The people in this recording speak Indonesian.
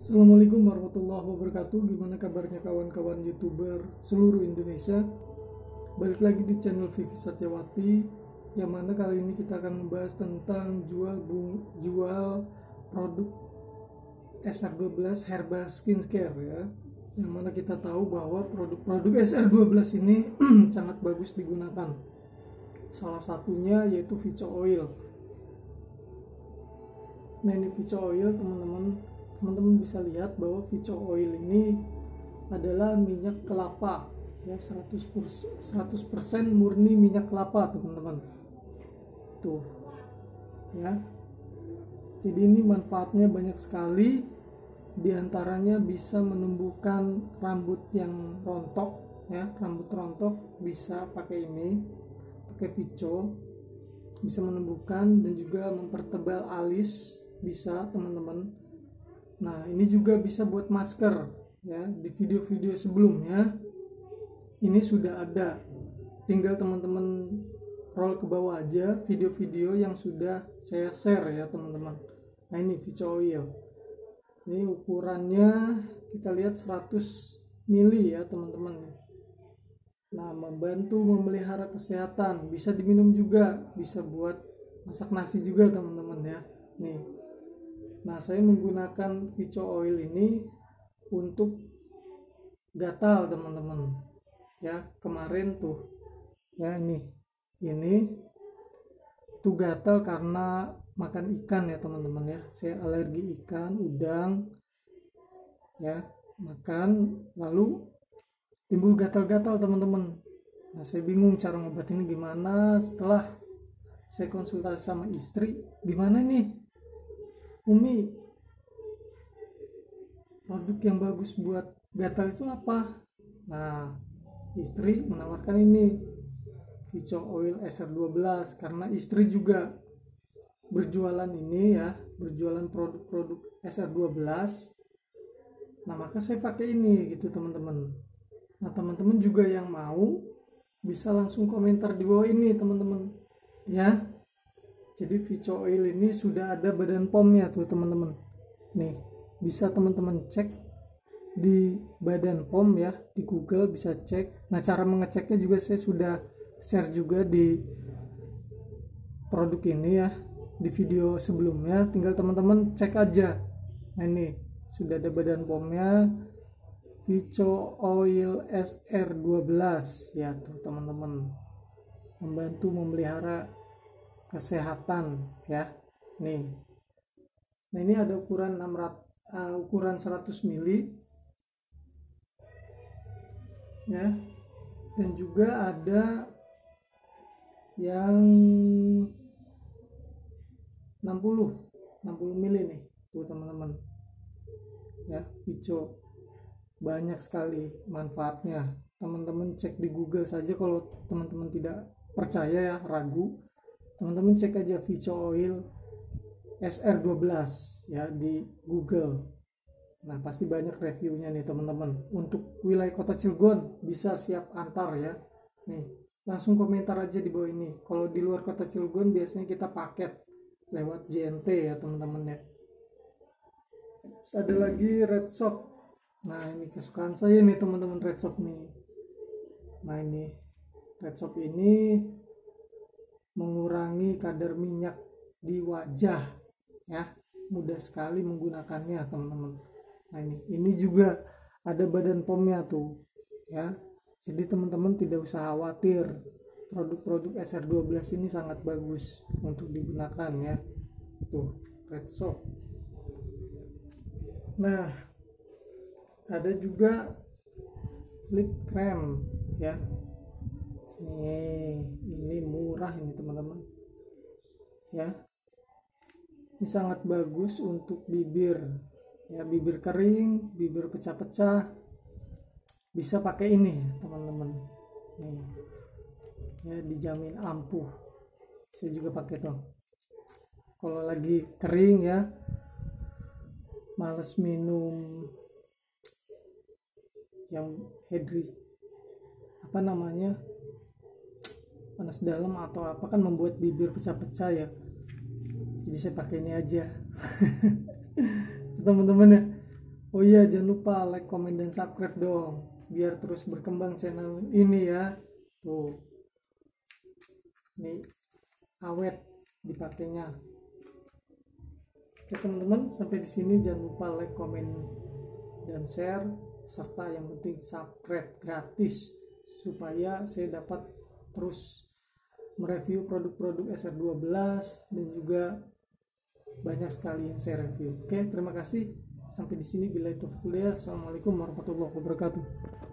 Assalamualaikum warahmatullahi wabarakatuh. Gimana kabarnya kawan-kawan YouTuber seluruh Indonesia? Balik lagi di channel Vivi Satyawati, yang mana kali ini kita akan membahas tentang jual produk SR12 Herbal Skincare ya. Yang mana kita tahu bahwa produk-produk SR12 ini sangat bagus digunakan. Salah satunya yaitu Vico Oil. Nah, ini Vico Oil teman-teman bisa lihat bahwa Vico Oil ini adalah minyak kelapa ya, 100% murni minyak kelapa teman-teman tuh ya. Jadi ini manfaatnya banyak sekali, diantaranya bisa menumbuhkan rambut yang rontok ya, rambut rontok bisa pakai ini, pakai Vico, bisa menumbuhkan dan juga mempertebal alis bisa teman-teman. Nah, ini juga bisa buat masker ya. Di video-video sebelumnya ini sudah ada, tinggal teman-teman roll ke bawah aja video-video yang sudah saya share ya teman-teman. Nah, ini Vico Oil, ini ukurannya kita lihat 100 mili ya teman-teman. Nah, membantu memelihara kesehatan, bisa diminum juga, bisa buat masak nasi juga teman-teman ya. Nih, nah saya menggunakan Vico Oil ini untuk gatal teman-teman ya. Kemarin tuh ya, ini itu gatal karena makan ikan ya teman-teman ya. Saya alergi ikan, udang ya, makan lalu timbul gatal-gatal teman-teman. Nah, saya bingung cara ngobatinnya gimana. Setelah saya konsultasi sama istri, gimana nih Umi, produk yang bagus buat gatal itu apa? Nah, istri menawarkan ini Vico Oil SR12 karena istri juga berjualan ini ya, berjualan produk-produk SR12. Nah, maka saya pakai ini gitu teman-teman. Nah, teman-teman juga yang mau bisa langsung komentar di bawah ini teman-teman ya. Jadi Vico Oil ini sudah ada badan POM-nya tuh teman-teman. Nih, bisa teman-teman cek di badan POM ya, di Google bisa cek. Nah, cara mengeceknya juga saya sudah share juga di produk ini ya, di video sebelumnya. Tinggal teman-teman cek aja. Nah, ini sudah ada badan POM-nya, Vico Oil SR12 ya tuh teman-teman. Membantu memelihara kesehatan ya. Nih, nah ini ada ukuran 100 mili ya, dan juga ada yang 60 mili nih tuh teman-teman ya. Vico banyak sekali manfaatnya, teman-teman cek di Google saja. Kalau teman-teman tidak percaya ya, ragu, teman-teman cek aja Vico Oil SR12 ya di Google. Nah, pasti banyak reviewnya nih teman-teman. Untuk wilayah kota Cilegon bisa siap antar ya. Nih, langsung komentar aja di bawah ini. Kalau di luar kota Cilegon biasanya kita paket lewat JNT ya teman-teman ya. Terus ada lagi Red Shop. Nah, ini kesukaan saya nih teman-teman, Red Shop nih. Nah, ini Red Shop ini mengurangi kadar minyak di wajah ya, mudah sekali menggunakannya teman-teman. Nah, ini juga ada badan POM-nya tuh ya, jadi teman-teman tidak usah khawatir, produk-produk SR12 ini sangat bagus untuk digunakan ya. Tuh Red Shop. Nah, ada juga lip cream ya. Nih, ini murah ini teman-teman ya. Ini sangat bagus untuk bibir ya, bibir kering, bibir pecah-pecah, bisa pakai ini teman-teman. Nih ya, dijamin ampuh. Saya juga pakai tuh kalau lagi kering ya, males minum yang panas dalam atau apa, kan membuat bibir pecah-pecah ya. Jadi saya pakai ini aja teman-teman ya. Oh iya, jangan lupa like, comment, dan subscribe dong, biar terus berkembang channel ini ya. Tuh, ini awet dipakainya. Oke teman-teman, sampai di sini jangan lupa like, comment, dan share, serta yang penting subscribe gratis supaya saya dapat terus mereview produk-produk SR12 dan juga banyak sekali yang saya review. Oke, terima kasih. Sampai di sini, bila itu kuliah. Assalamualaikum warahmatullahi wabarakatuh.